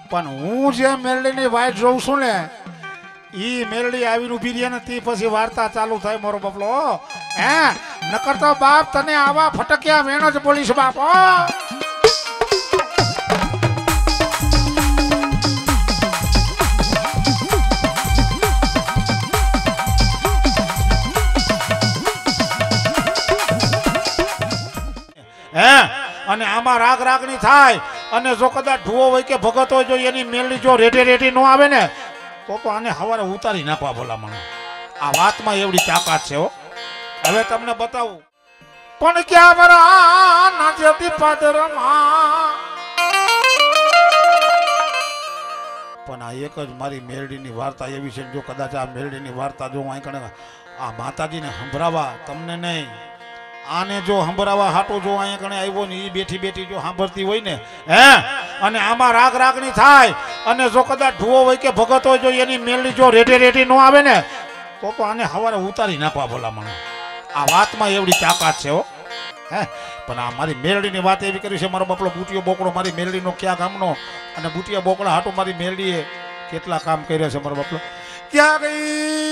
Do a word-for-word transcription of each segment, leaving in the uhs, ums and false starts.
પણ હું જે મેલડીની વાઈટ જોઉં છું ને ઈ મેલડી આવીને ઊભી રહી ને તે પછી વાર્તા ચાલુ થાય મારો બાપલો હે નકર તો બાપ તને આવા ફટક્યા વેણ જ બોલીશ બાપ હે અને આમાં રાગ રાગણી થાય અને જો કદાચ ઢુવો હોય કે ભગત હોય જો એની મેલડી જો રેડે રેડી ન આવે ને તો તો આને હવારે ઉતારી નાખવા ભલામણ આ વાતમાં એવડી તાકાત છે હો હવે તમને બતાવું પણ ક્યાં વરા નાચતી પાદરમાં પણ આ એક જ મારી મેલડીની વાર્તા એવી છે જો કદાચ આ મેલડીની વાર્તા જો અહીં કણે આ માતાજીને સંભળાવા તમને નહીં આને જો સંભળાવા હાટો જો અહીંયા કણે આવ્યો ને એ બેઠી બેઠી જો સાંભળતી હોય ને હે અને આમાં રાગ રાગણી થાય અને જો કદાચ ઢુવો હોય કે ભગત હોય જો એની મેલડી જો રેડે રેડી ન આવે ને તો તો આને હવારે ઉતારી નાખવા ભલામણ આ વાતમાં એવડી તાકાત છે હો હે પણ આ મારી મેલડીની વાત એવી કરી છે મારો બાપલો બુટિયો બોકડો મારી મેલડીનો ક્યાં ગામનો અને બુટિયા બોકડા હાટો મારી મેલડીએ કેટલા કામ કર્યા છે મારો બાપલો ક્યાં ગઈ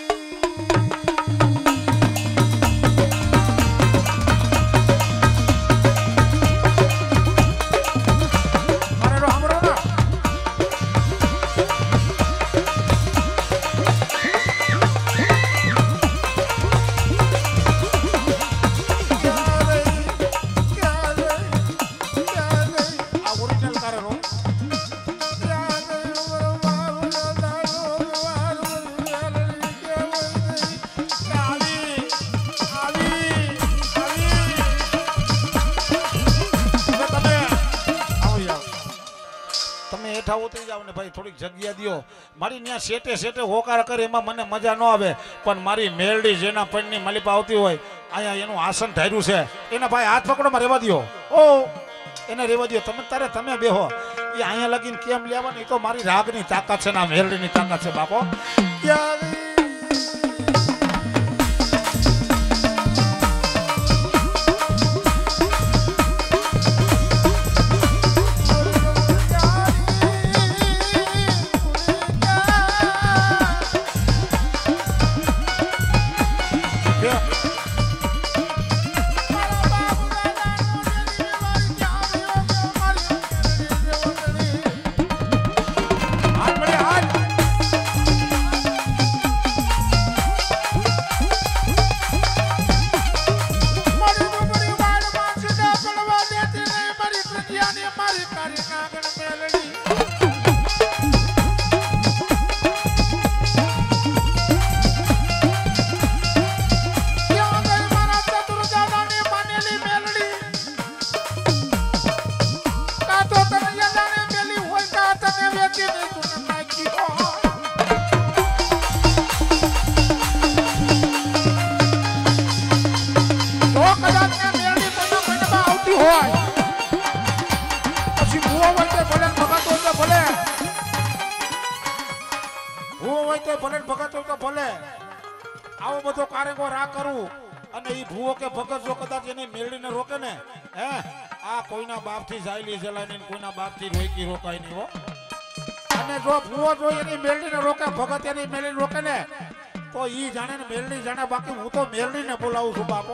ઉતરી જાવ ને ભાઈ થોડીક જગ્યા દો મારી ત્યાં શેટે શેટે હોકાર કરે એમાં મને મજા ન આવે પણ મારી મેલડી જેના પણની માલિપા આવતી હોય અહીંયા એનું આસન ધાર્યું છે એના ભાઈ હાથ પકડોમાં રહેવા દો ઓ એને રહેવા દો તમે તારે તમે બેહો એ અહીંયા લગીને કેમ લેવાની તો મારી રાગની તાકાત છે ને આ મેલડીની તાકાત છે બાપો આવો બધો કારેગો રા કરું અને ઈ ભૂવો કે ભગત જો કદાચ એની મેળડીને રોકે ને હે આ કોઈના બાપથી જાયલી જલાની કોઈના બાપથી રોઈકી રોકાય નહીં હો અને જો ભૂવો જો એની મેળડીને રોકે ભગત એની મેળડીને રોકે ને તો ઈ જાણે ને મેળડી જાણે બાકી હું તો મેળડીને બોલાવું છું બાપો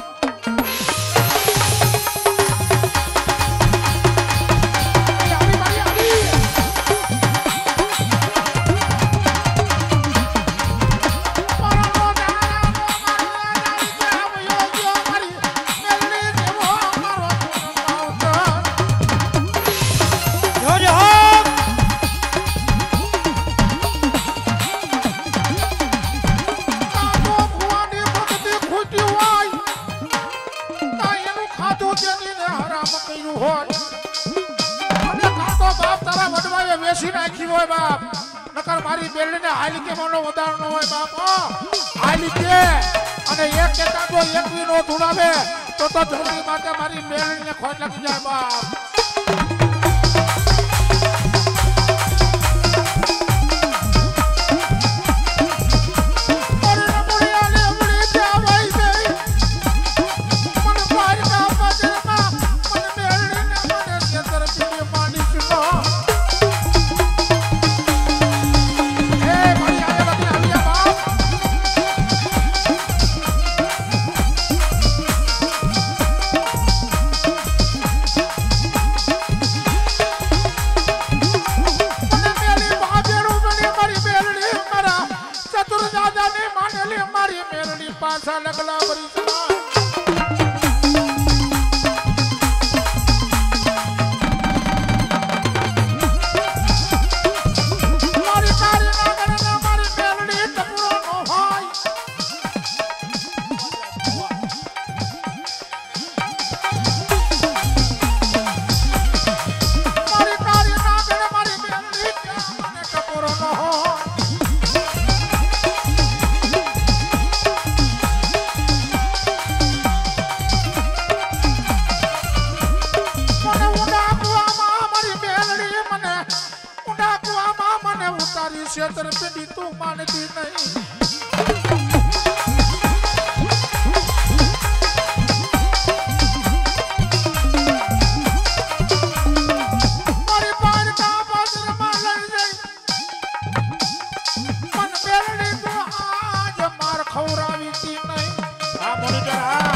મારી બેલડીને હાલી કે મનો વધારો ન હોય બાપ હાલી કે અને એક કે કાંદો એક વી નો ધુડાવે તો તો ધરતી માટે મારી બેલડીને ખોટ લાગી જાય બાપ સા લગલા બરી સા क्षेत्र पे भी तू मानती नहीं मारी पार का बादर में लड़ गई मन बेलड़ी तो आज मार खौरावी थी नहीं हाँ मॉनिटर हाँ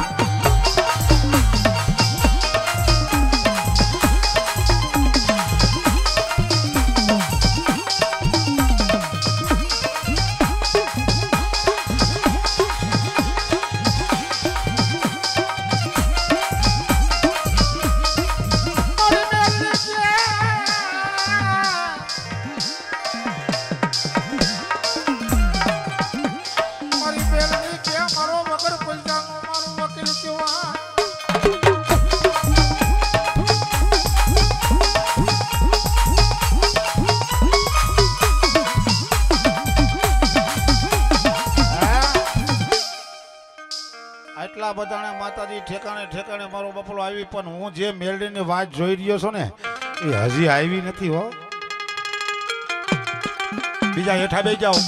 આટલા બધાને માતાજી ઠેકાણે ઠેકાણે મારો બપલો આવી પણ હું જે મેલડીની વાત જોઈ રહ્યો છું ને એ હજી આવી નથી હો બીજા હેઠા બેસી જાઓ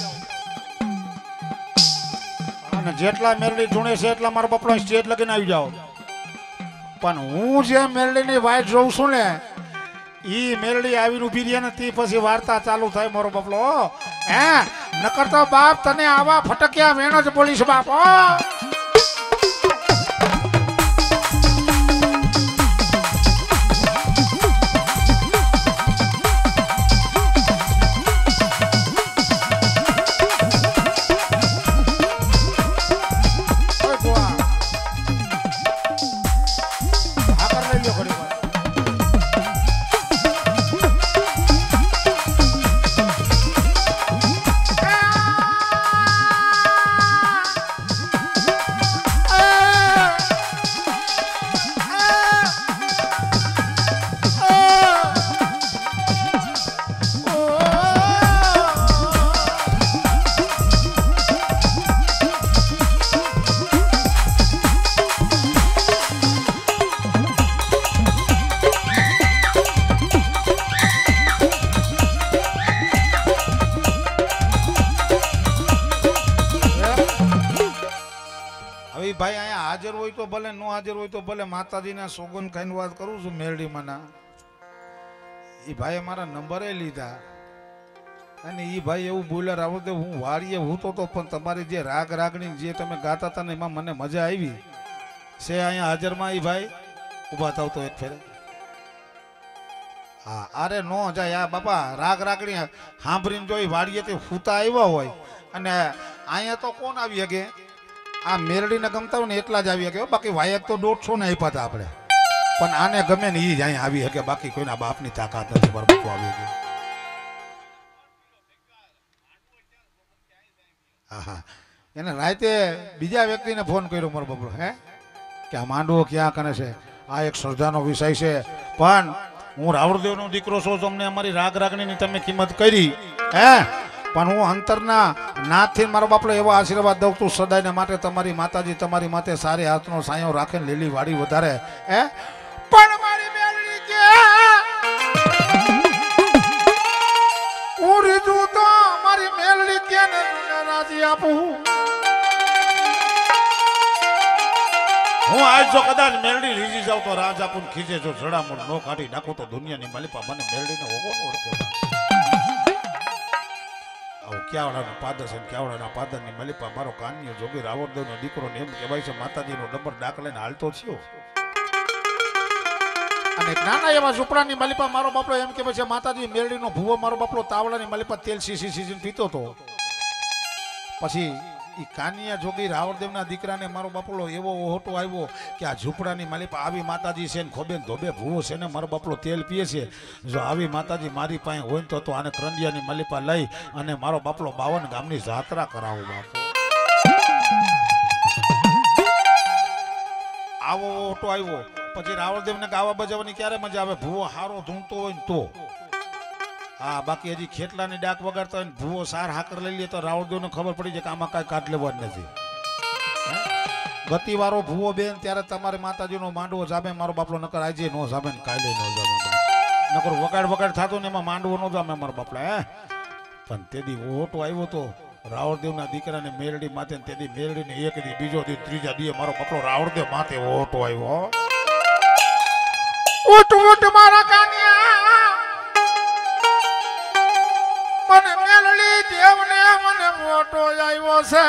અને જેટલા મેલડી ધૂણે છે એટલા મારો બપલો સ્ટેજ લગીને આવી જાઓ પણ હું જે મેલડીની વાત જોઉં છું ને ઈ મેલડી આવીને ઊભી રહી ને તે પછી વાર્તા ચાલુ થાય મારો બપલો હે નકર તો બાપ તને આવા ફટક્યા વેણ જ બોલીશ બાપ ભાઈ અહીંયા હાજર હોય તો ભલે નો હાજર હોય તો ભલે માતાજીના સોગન ખાઈને વાત કરું છું મેરડીમાંના એ ભાઈ મારા નંબરે લીધા અને એ ભાઈ એવું બોલ્યા રાવણ દે હું વાડીએ હૂતો તો પણ તમારી જે રાગ રાગણી જે તમે ગાતા હતા ને એમાં મને મજા આવી છે અહીંયા હાજરમાં એ ભાઈ ઊભા થાવ તો એક ફેરે હા અરે નો જાય આ બાપા રાગ રાગણી સાંભળીને જો એ વાડીએ તે હૂતા આવ્યા હોય અને અહીંયા તો કોણ આવી શકે આ મેરડીને ગમતા હોય ને એટલા જ આવી શકે બાકી વાયક તો દોઢસો ને આપ્યા હતા આપણે પણ આને ગમે ને એ જ અહીંયા આવી શકે બાકી કોઈના બાપની તાકાત નથી બરબતો આવી ગઈ હા હા એને રાતે બીજા વ્યક્તિને ફોન કર્યો મારો બબલો હે કે આ માંડવો ક્યાં કરે છે આ એક શ્રદ્ધાનો વિષય છે પણ હું રાવળદેવનો દીકરો છું તમને અમારી રાગ રાગણીની તમે કિંમત કરી હે પણ હું અંતરના નાથથી મારો બાપલો એવા આશીર્વાદ દઉં તું સદાયને માટે તમારી માતાજી તમારી માથે સારી હાથનો સાયો રાખે લીલી વાડી વધારે હે પણ મારી મેલડી કે હું રીજું તો મારી મેલડી કે ને રાજી આપું હું આજ જો કદાચ મેલડી રીજી જાઉં તો રાજ આપું ખીજે જો જડામણ નો કાઢી નાખું તો દુનિયાની માલિપા મને મેલડીને હોગો ન ઓળખે ક્યાવડાનો પાદર છે ક્યાવડાના પાદરની મલિપા મારો કાન્યો જોગી રાવણદેવનો દીકરો ને એમ કહેવાય છે માતાજીનો ડબર ડાક લઈને હાલતો થયો અને નાના એવા ઝૂંપડાની મલિપા મારો બાપલો એમ કહેવાય છે માતાજી મેરડીનો ભૂવો મારો બાપલો તાવડાની મલિપા તેલ સીસી સીસીને પીતો હતો પછી ઈ કાનિયા જોગી રાવણદેવના દીકરાને મારો બાપલો એવો ઓહોટો આવ્યો કે આ ઝૂંપડાની માલિપા આવી માતાજી છે ને ખોબે ધોબે ભૂવો છે ને મારો બાપલો તેલ પીએ છે. જો આવી માતાજી મારી પાસે હોય તો તો આને કરંડિયાની માલિપા લઈ અને મારો બાપલો બાવન ગામની જાત્રા કરાવો બાપો. આવો ઓટો આવ્યો પછી રાવણદેવને ગાવા બજાવવાની ક્યારે મજા આવે? ભૂવો હારો ધૂણતો હોય ને તો. હા, બાકી હજી ખેટલાની ડાક વગાડતા હોય ને ભૂવો સાર હાકર લઈ લે તો રાવણદેવને ખબર પડી જાય કે આમાં કાંઈ કાઢ લેવા જ નથી. ગતિવાળો ભૂવો બેન ત્યારે તમારે માતાજીનો માંડવો જામે મારો બાપલો, નકર આજે નો જામે ને કાલે નો જામે. નકર વગાડ વગાડ થતો ને એમાં માંડવો નો જામે મારો બાપલા. હે પણ તેદી ઓટો આવ્યો તો રાવણદેવના દીકરાને મેરડી માથે, તેદી મેરડીને એક દી, બીજો દી, ત્રીજા દી મારો બાપલો રાવણદેવ માથે ઓટો આવ્યો. ઓટ ઓટ મારા કાનિયા મને મેલડી દેવને મને મોટો આવ્યો છે.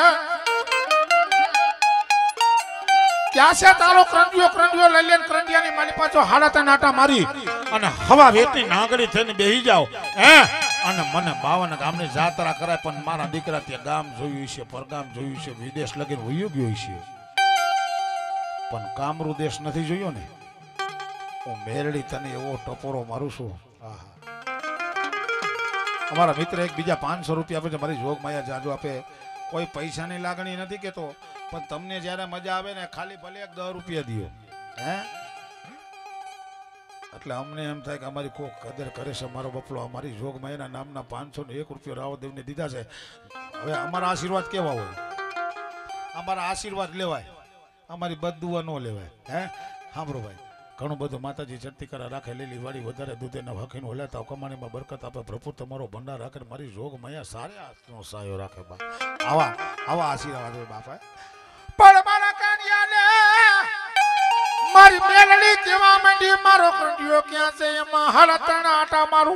ક્યાં છે તારો કરંડિયો? કરંડિયો લઈ લે. કરંડિયાની માલી પાછો હાડા નાટા મારી અને હવા વેતની નાગડી થઈને બેહી જાવ. હે અને મને બાવન ગામની જાત્રા કરાય. પણ મારા દીકરા ત્યાં ગામ જોયું છે, પરગામ જોયું છે, વિદેશ લગીને વયું ગયો છે, પણ કામરૂ દેશ નથી જોયો ને. હું મેરડી તને એવો ટપોરો મારું છું. આહા, અમારા મિત્ર એક બીજા પાંચસો રૂપિયા આપે છે, મારી જોગ માયા જાજુ આપે. કોઈ પૈસાની લાગણી નથી કેતો, પણ તમને જયારે મજા આવે ને ખાલી ભલે એક દસ રૂપિયા દિયો. હે એટલે અમને એમ થાય કે અમારી કોક કદર કરે છે મારો બપલો. અમારી જોગ માયાના નામના પાંચસો ને એક રૂપિયો રાવદેવને દીધા છે. હવે અમારા આશીર્વાદ કેવા હોય? અમારા આશીર્વાદ લેવાય, અમારી બદદુઆ ન લેવાય. હે સાંભળો ભાઈ, ઘણું બધું માતાજી ચડતી કરા રાખે, લીલી વાળી વધારે દૂધેના હકીને હલાતા કમાણીમાં બરકત આપે, પ્રભુ તમારો ભંડાર રાખે, મારી જોગ મયા સારે હાથનો સાયો રાખે. બા આવા આવા આશીર્વાદ હોય બાપા. પણ મારા કાનિયાને મારી મેલડી કેવા માંડી, મારો કરંડિયો ક્યાં છે એમાં હળતણા આટા મારું.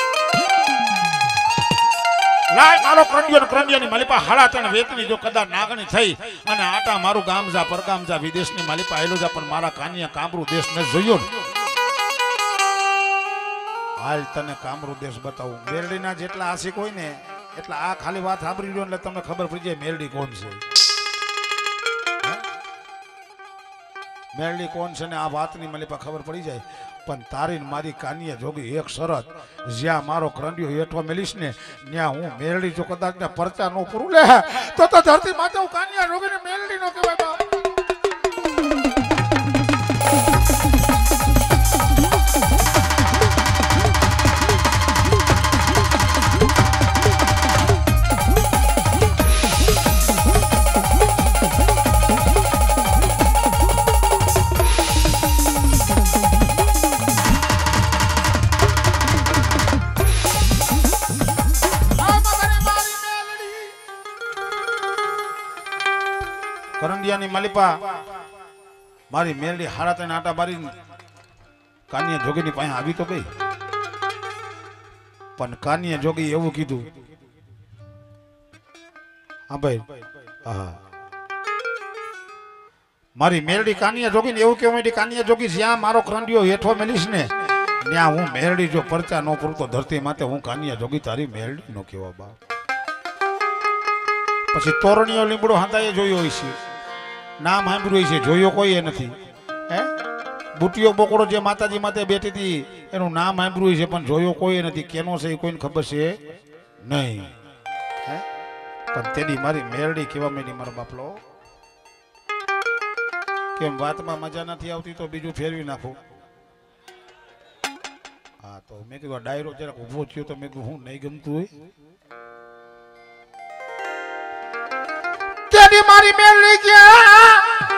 લાય મારો કરંડિયો, કરંડિયાની માલિપા હાડા ત્રણ વેતની જો કદાચ નાગણી થઈ અને આટા મારું ગામ જા પરગામ જા વિદેશની માલિપા આયલો જા, પણ મારા કાનિયા કામરૂ દેશ ને જોયો ને. હાલ તને કામરૂ દેશ બતાવું. મેરડીના જેટલા આશિક હોય ને એટલા આ ખાલી વાત સાંભળી લ્યો એટલે તમને ખબર પડી જાય મેરડી કોણ છે. મેરડી કોણ છે ને આ વાતની માલિપા ખબર પડી જાય. પણ તારી મારી કાનિયા જોગી એક શરત, જ્યાં મારો કરંડિયો હેઠો મેલીશ ને ત્યાં હું મેરડી જો કદાચ ને પરચા નો પૂરું લે તો તો ધરતી માથે હું કાનિયા જોગીને મેરડી નો કહેવાય. કરંડિયાની માલિપા મારી મેરડી હાડા ત્રણ આટા મારી કાનિયા જોગીની પાસે આવી તો ગઈ, પણ કાનિયા જોગી એવું કીધું. હા ભાઈ, હા મારી મેરડી કાનિયા જોગીને એવું કેવું માંડી, કાનિયા જોગી જ્યાં મારો કરંડિયો હેઠો મેલીશ ને ત્યાં હું મેરડી જો પરચા નો પૂરતો ધરતી માથે હું કાનિયા જોગી તારી મેરડી નો કેવા બા. પછી તોરણીયો લીમડો હાંધાએ જોયો હોય છે, નામ સાંભળ્યું છે, જોયો કોઈ એ નથી. હે બુટિયો બોકડો જે માતાજી માથે બેઠી હતી એનું નામ સાંભળ્યું છે, પણ જોયો કોઈ નથી. કેનો છે એ કોઈને ખબર છે નહીં. હે પણ તેની મારી મેરડી કેવા માંડી મારો બાપલો. કેમ વાતમાં મજા નથી આવતી તો બીજું ફેરવી નાખું. હા તો મેં કીધું ડાયરો જરાક ઉભો થયો તો મેં કીધું હું નહીં ગમતું હોય. તેની મારી મેરડી ગયા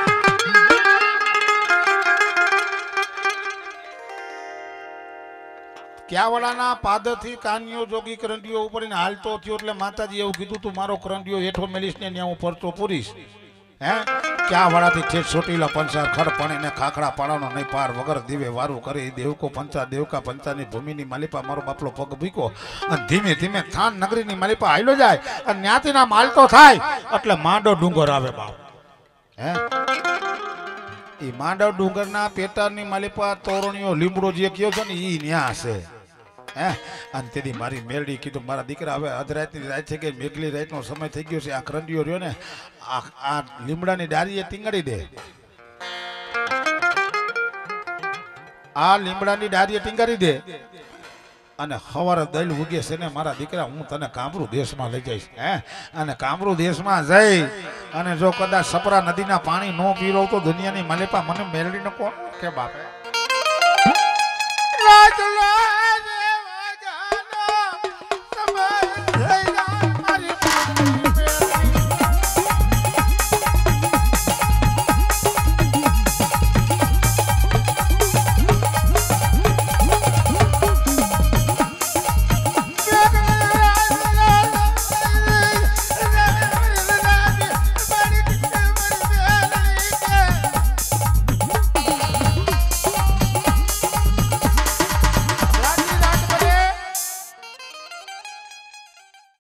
ક્યાવડાના પાદરથી કાનિયો જોગી કરંડિયો ઉપર હાલતો થયો એટલે માતાજી એવું કીધું તું મારો કરંડિયો હેઠો મેલીશ ને ત્યાં હું પરચો પૂરીશ. હે ક્યાવડાથી છેક ચોટીલા પંચાર ખડ પાણીને ખાખડા પાડાનો નહીં પાર વગર દીવે વારું કરી દેવકો પંચા દેવકા પંચાની ભૂમિની માલિપા મારો બાપલો પગ ભીકો અને ધીમે ધીમે થાન નગરીની માલિપા હાલ્યો જાય અને ત્યાંથી ના માલતો થાય એટલે માંડો ડુંગર આવે બાપ. હે એ માંડવ ડુંગરના પેટારની માલિપા તોરણીઓ લીમડો જે કયો છે ને ઈ ન્યા છે. હે અને તેથી મારી મેરડી કીધું મારા દીકરા હવે અધરાતની રાત છે કે મેઘલી રાતનો સમય થઈ ગયો છે આ કરંડિયો રહ્યો ને આ આ લીમડાની ડાળીએ ટીંગાડી દે આ લીમડાની ડાળીએ ટીંગાડી દે અને સવારે દલ ઉગે છે ને મારા દીકરા હું તને કામરૂ દેશમાં લઈ જઈશ હે અને કામરૂ દેશમાં જઈ અને જો કદાચ સપરા નદીના પાણી ન પીરો તો દુનિયાની માલિપા મને મેળવી ન કોણ કે બાપે